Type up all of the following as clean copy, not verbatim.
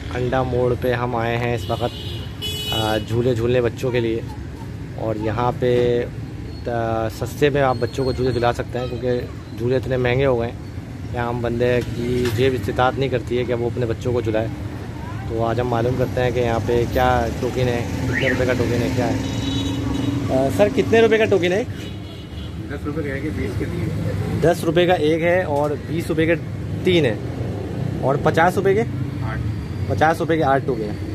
अंडा मोड़ पे हम आए हैं इस वक्त झूले झूलने बच्चों के लिए। और यहाँ पे सस्ते में आप बच्चों को झूले झुला सकते हैं, क्योंकि झूले इतने महंगे हो गए हैं। यहाँ हम बंदे की जेब इस्तिताअत नहीं करती है कि वो अपने बच्चों को झुलाए। तो आज हम मालूम करते हैं कि यहाँ पे क्या टोकन है, कितने रुपए का टोकन है, क्या है। सर कितने रुपए का टोकन है? 10 रुपये का है, 20 के लिए। 10 रुपये का एक है और 20 रुपये के 3 है और 50 रुपये के 50 रुपये के 8 टोकन है।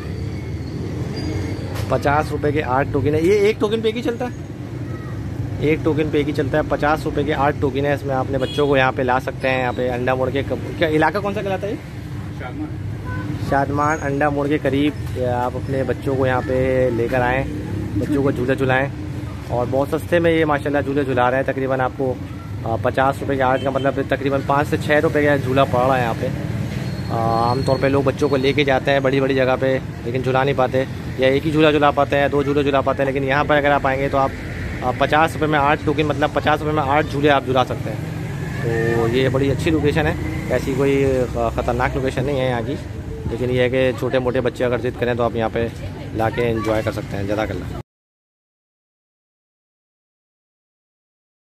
50 रुपये के 8 टोकन है। ये एक टोकन पे एक ही चलता है, एक टोकन पे एक ही चलता है। 50 रुपये के 8 टोकन है। इसमें अपने बच्चों को यहाँ पे ला सकते हैं। यहाँ पे अंडा मोड़ के क्या इलाका कौन सा कहलाता है ये? शादमान अंडा मोड़ के करीब आप अपने बच्चों को यहाँ पे लेकर आएँ, बच्चों को झूले झुलाएँ। और बहुत सस्ते में ये माशाल्लाह झूले झुला रहे हैं। तकरीबन आपको 50 रुपये के 8 का मतलब तकरीबन 5 से 6 रुपये का झूला पड़ रहा है यहाँ पे। आमतौर पे लोग बच्चों को लेके जाते हैं बड़ी बड़ी जगह पे, लेकिन झुला नहीं पाते, या एक ही झूला झुला पाते हैं, 2 झूले झुला पाते हैं। लेकिन यहाँ पर अगर आप आएंगे तो आप 50 रुपये में 8 टोकन मतलब 50 रुपये में 8 झूले आप झुला सकते हैं। तो ये बड़ी अच्छी लोकेशन है, ऐसी कोई ख़तरनाक लोकेशन नहीं है यहाँ की। लेकिन ये है कि छोटे मोटे बच्चे अगर ज़िद करें तो आप यहाँ पे ला के एंजॉय कर सकते हैं। जज़ाकल्लाह।